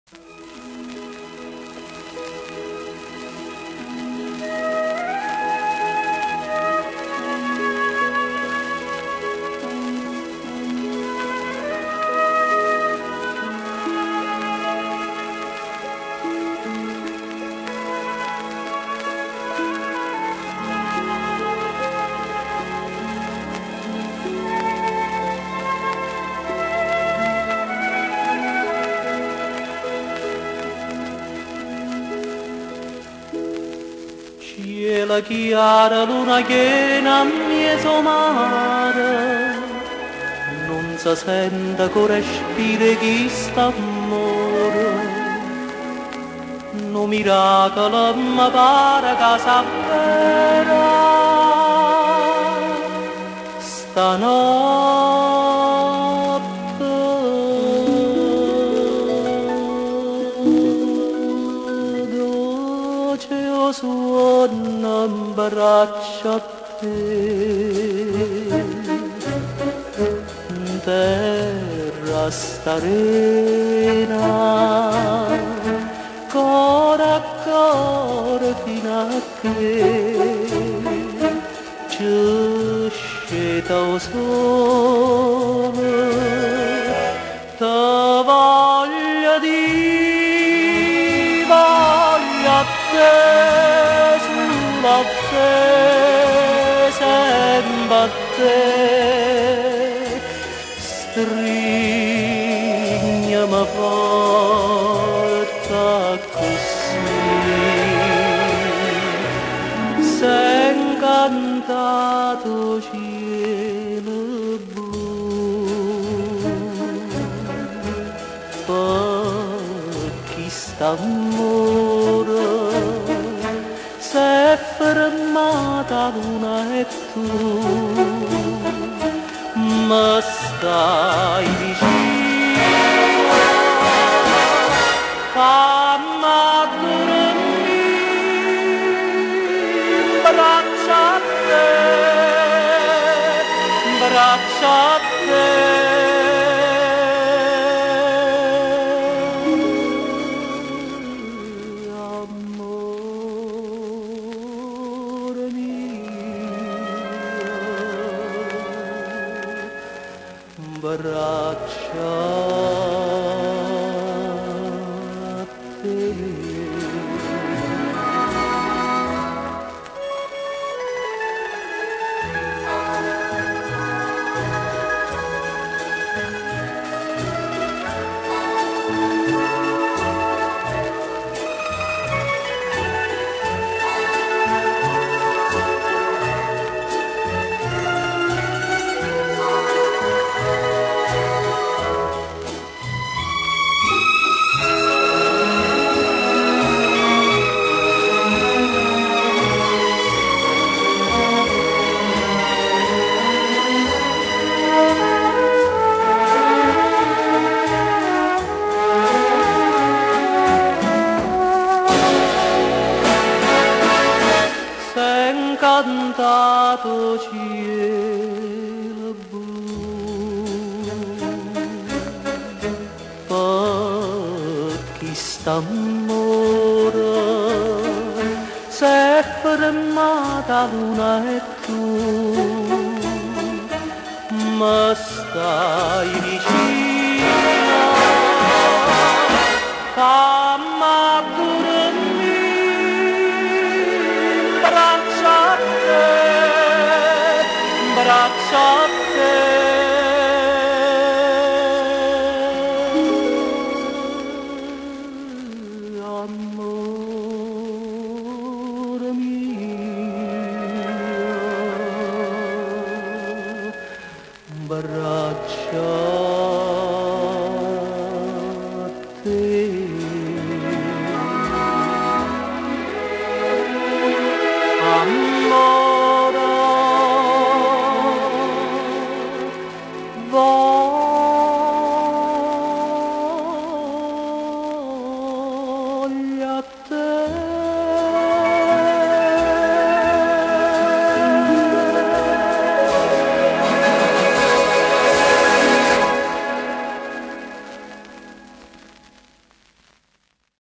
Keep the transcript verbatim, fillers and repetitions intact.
Cielo chiara, luna piena, mezzo mare, non si sente che respira chi sta amore. No miracolo mi pare che s'avvera, stanotte. Dolce o suona in braccio a te, in terra starena, cuore a cuore fino a che ci sceta il sole, te voglio di voglio a te, solo a te, sempre a te, stringiami forte così, sei incantato cielo blu, per chi sta amore, s'è fermata luna e tu mi stai vicino, fammi dormire, braccia a te, braccia a te. Braccia a te. Incantato cielo blu, per chi sta amore, s'è fermata luna e tu mi stai vicino, fammi dormire, braccia a te, braccia a te. Amore mio, braccia a te.